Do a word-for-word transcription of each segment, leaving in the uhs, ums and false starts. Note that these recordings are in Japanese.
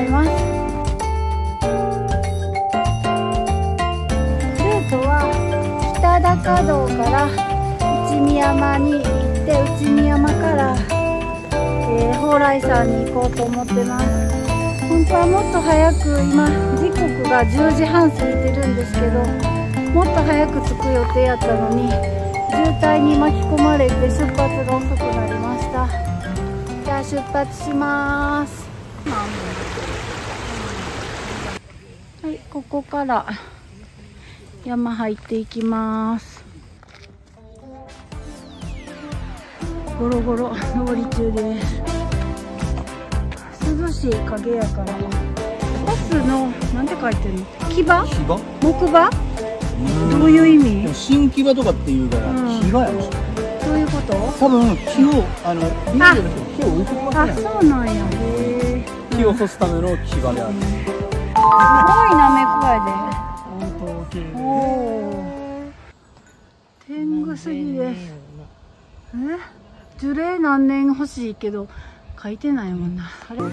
います。ルートは北高道から内見山に行って内見山から、えー、蓬莱山に行こうと思ってます。本当はもっと早く、今時刻がじゅうじはん過ぎてるんですけど、もっと早く着く予定やったのに渋滞に巻き込まれて出発が遅くなりました。じゃあ出発します。はい、ここから山入っていきます。ゴロゴロ登り中です。涼しい影やから、バスのなんて書いてるの？木場？木馬？どういう意味？ 新木場とかっていうから、木場やろ。 どういうこと？ 多分木をあのあ、 木を置いてますね。 あ、そうなんや。へえ。 木を干すための木場である。 すごいな、めっこやで。おお。天狗すぎです。え？樹齢何年欲しいけど書いてないもんな。あれ？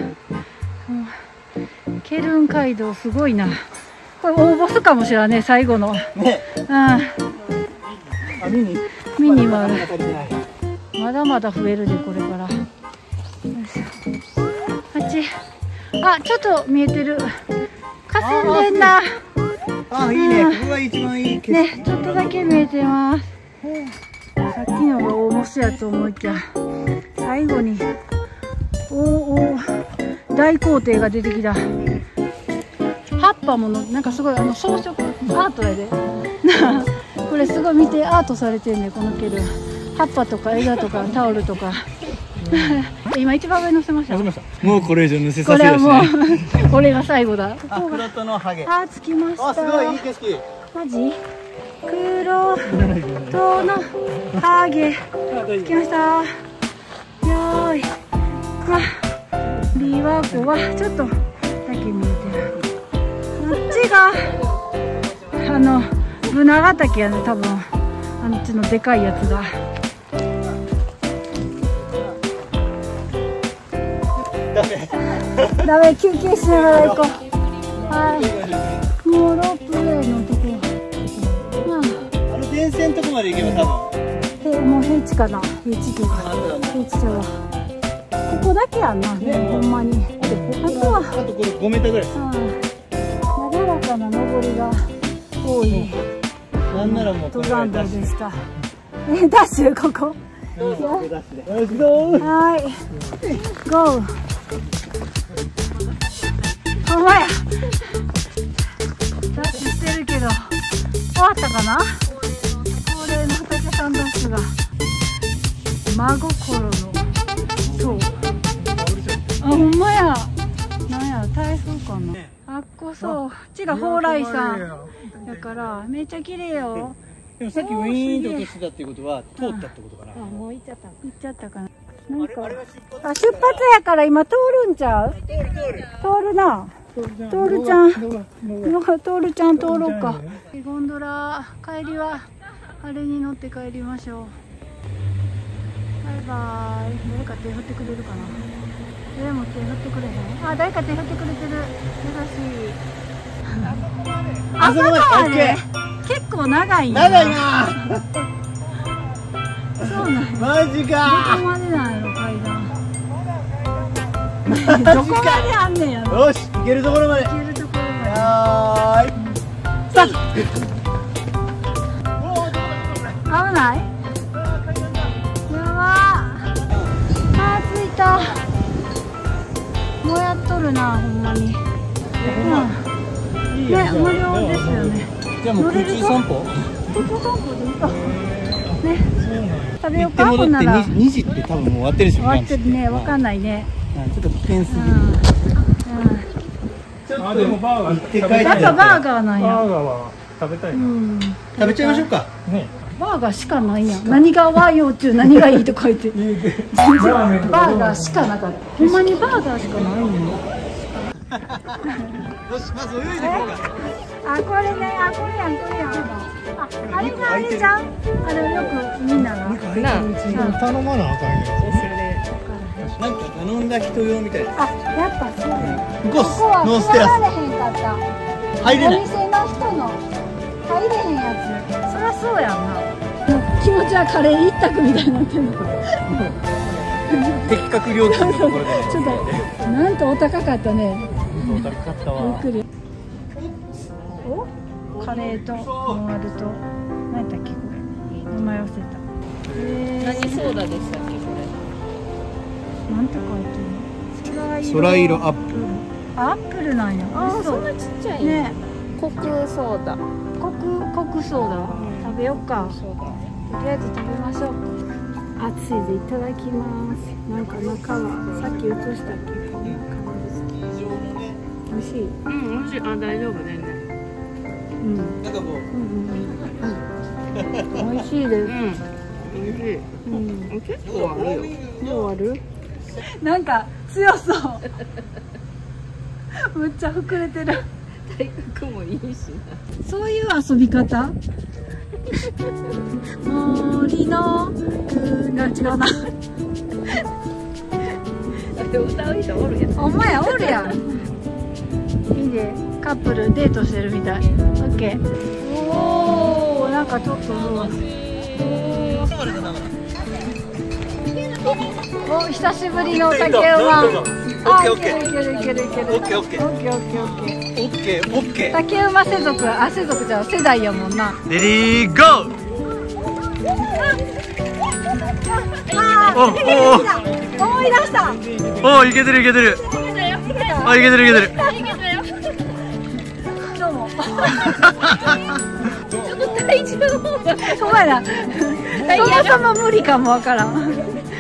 ケルン街道すごいな。これ応募すかもしれないね、最後の。ね。うん。あ、 ミニ。 ミニもある。まだまだ増えるで、これから。よいしょ。あっち。あ、ちょっと見えてる。霞んでんな。 あ、いいね。ここが一番いい景色。 ね、ちょっとだけ見えてます。さっきのが大ボスやと思いきや、最後に。おお、大皇帝が出てきた。葉っぱもの、なんかすごい、あの装飾アートやで。これすごい見て、アートされてるね、このケルン。葉っぱとか枝とかタオルとか。今一番上乗せました。 もうこれ以上乗せさせるしね。 これはもうこれが最後だ。 あ、黒とのハゲ。 あ、着きました。 あ、すごいいい景色。 マジ？黒とのハゲ。着きました。よーい。あ、琵琶湖はちょっとだけ見えてる。こっちがあのブナガ岳やね、多分。あのっちのでかいやつが。 ダメ。 ダメ、休憩しながら行こう。はい。もうロープウェイのとこ。まあ、 あの電線のとこまで行けば多分。 へ、もう平地かな。平地とか。平地だわ。ここだけやんな、ほんまに。あとは。 あとこれごメーターぐらい。 うん。なだらかな登りが多い。 なんならもう登山道でした。え、ダッシュ、ここ。 よし、ゴー。 はい。ゴー。ほんまや。ダッシュしてるけど。終わったかな。恒例の畑さんダッシュが。真心の。そう。あ、ほんまや。なんや、台風かな。あっこそう。こっちが蓬莱山。だから、めっちゃ綺麗よ。 でもさっきウィーンと落としてたっていうことは通ったってことかな。 あ、もう行っちゃった。行っちゃったかな。なんか、あ、出発やから今通るんちゃう？通る通る。通るな。通るちゃん。通るちゃん通ろうか。ゴンドラ、帰りは、あれに乗って帰りましょう。バイバーイ。誰か手振ってくれるかな。誰も手振ってくれへん。あ、誰か手振ってくれてる。優しい。あそこまで。結構長い。 長いな。 そうなん。 マジか。 どこまでなんやろ、階段。どこまであんねんやろ。 よし、行けるところまで。 行けるところまで。 はーい。 さあ。危ない。やばー。あー、着いた。もうやっとるな、ほんまに。うん。ね、無料ですよね。 じゃあもう空中散歩？ 空中散歩でいいか。ね。食べようか、ほんなら。 にじって多分もう終わってるし。 終わってるね、わかんないね。 ちょっと危険すぎる。 あ、でもバーガーやっぱバーガーなんや。 バーガーは食べたいな。 食べちゃいましょうか。ね。 バーガーしかないやん。何が和洋中何がいいとか言って。全然バーガーしかなかった。ほんまにバーガーしかないの。 よし、まず泳いでいこうか。 あ、これね、あ、これやん、これやん。あ、あれがあれじゃん。あれよくみんなが。 頼まなあかんよ。 なんか頼んだ人用みたいな。 あ、やっぱそうや。 ここここはノーステ座らラれへんかった。 入れない。 お店の人の入れへんやつ。そりゃそうやんな。気持ちはカレー一択みたいになってるの。 的確料金のところで。 ちょっとなんとお高かったね。 お高かったわ。 びっくり。お？カレーとノンアルと何やったっけこれ。名前忘れた。 何ソーダでしたっけこなんて書いてるの？ 空色アップ。 アップルなんや。 れ。ああ、そんなちっちゃいね。 コクソーダ。 コクコクソーダ。食べようか。 ソーダ。 とりあえず食べましょう。熱いでいただきます。なんか中はさっき映したっけこんな感じ。美味しい。 うん、美味しい。あ、大丈夫全然。 うん。 なんかもう。 うんうんうん。美味しいです。 うん。美味しい。うん。結構あるよ。 もう終わる？なんか強そう。むっちゃ膨れてる。 体格もいいしな。 そういう遊び方？森のくが違うな。 歌う人おるやん。 お前やおるやん。いいね。カップルデートしてるみたい。オッケー。おお、なんかちょっとお久しぶりの竹馬。あ、いけるいけるいけるいける。 オッケーオッケーオッケーオッケーオッケー。 オッケーオッケー。 竹馬世族、あ、世族じゃん、世代やもんな。 レディーゴー。 あおお思い出した。 おお、いけてるいけてる。あ、いけてるいけてる。 どうも。 ちょっと体重の方が。 お前ら、そもそも無理かもわからん。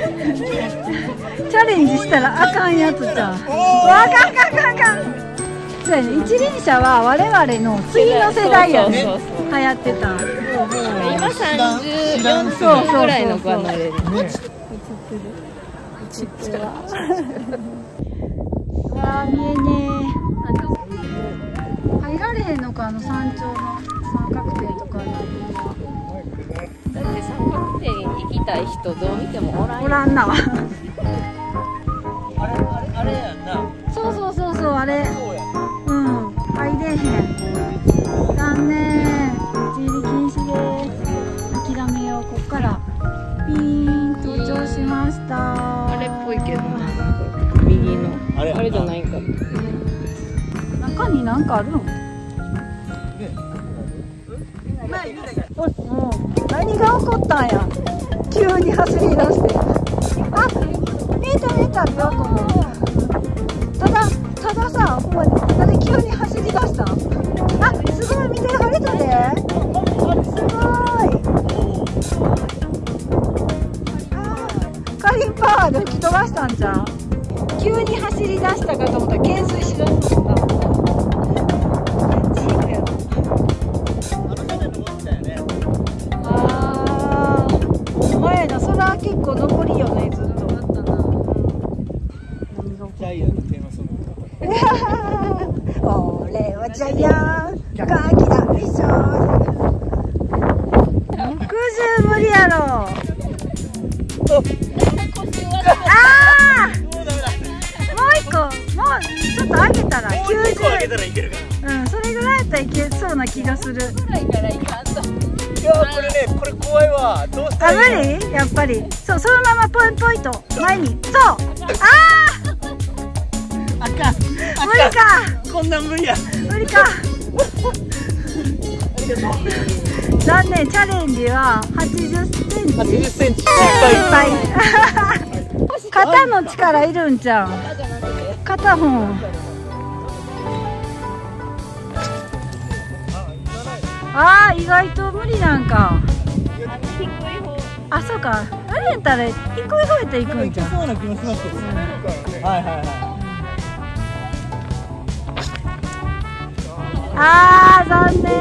チャレンジしたらあかんやつじゃん。あかんかんかんかん。そうやね、一輪車は我々の次の世代やね。流行ってた。 今三十四歳ぐらいの子が乗れる。 わあ、見えねえ。入られへんのか、あの山頂の三角点とか。 だって三角点行きたい人どう見てもおらん。 おらんな。 あれあれあれやんな。 そうそうそうそう、あれ。 そうや。 うん、入れへん。残念。立ち入り禁止です。諦めよう、こっから。ピーン登頂しました。 あれっぽいけどな。右の。 あれあれじゃないんか。 中になんかあるの？もう何が起こったんや。急に走り出して。あ、見えた見えた、琵琶湖も。ただたださ、ほんまになんで急に走り出したん？あ、すごい、見て晴れたで。すごい。あー、カリンパワーで吹き飛ばしたんじゃん。急に走り出したかと思ったら懸垂しだしたんだ。結構残りよね、ずっと。 ジャイアンのテーマソング。 俺はジャイアン、ガキだ、一緒。ろくじゅう無理やろ。ああ。もう一個、もうちょっと上げたらきゅうじゅう。 上げたらいけるかな。うん、それぐらいやったらいけそうな気がする。 ぐらいからいかんと。 いや、これね、これ怖いわ。どうしたらいいの？あ、無理？やっぱり。そう、そのままポイポイと前に。そう。ああ。 あかん。 無理か。 こんなん無理や。 無理か。残念、チャレンジははちじゅっセンチ。 はちじゅっセンチ。いっぱい。肩の力いるんちゃう。片方。ああ、意外と無理なんか。 低い方。 あ、そうか。あれやったら低い方やったら行くんじゃん。 そうな気もしますけど。はいはいはい。 あー、残念。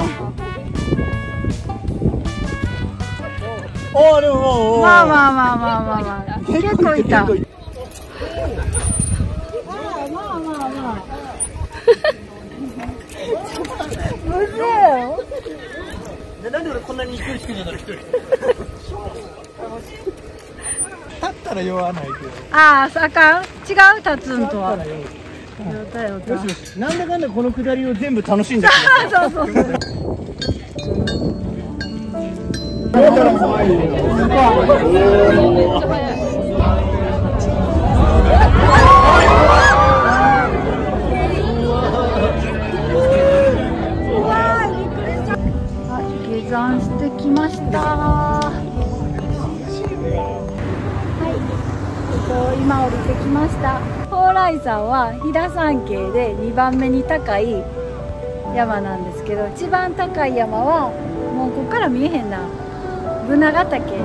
おー、でももう。 まあまあまあまあまあまあ。結構いた。まあまあまあまあ。むずいよ。 なんで俺こんなに勢いつけてんだろ、一人。立ったったら酔わないけど。 ああ、あかん。違う、タツンとは。 よよたよた。 しよし。なんだかんだこの下りを全部楽しんでる。 そうそうそう。下山してきました。はい、えっと、今降りてきました。蓬莱山は飛騨山系でにばんめに高い山なんですけど、一番高い山はもうここから見えへんな、ブナヶ岳です。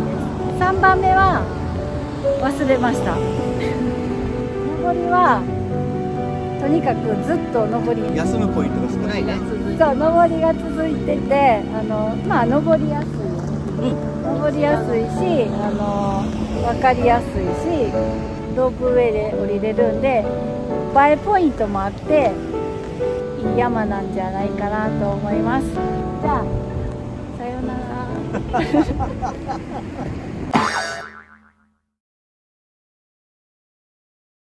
さんばんめは忘れました。登りはとにかくずっと登り休むポイントが少ないね。 そう、登りが続いてて、あのまあ登りやすい、うん、登りやすいし、あの分かりやすいし、ロープウェイで降りれるんで映えポイントもあっていい山なんじゃないかなと思います。じゃあさようなら。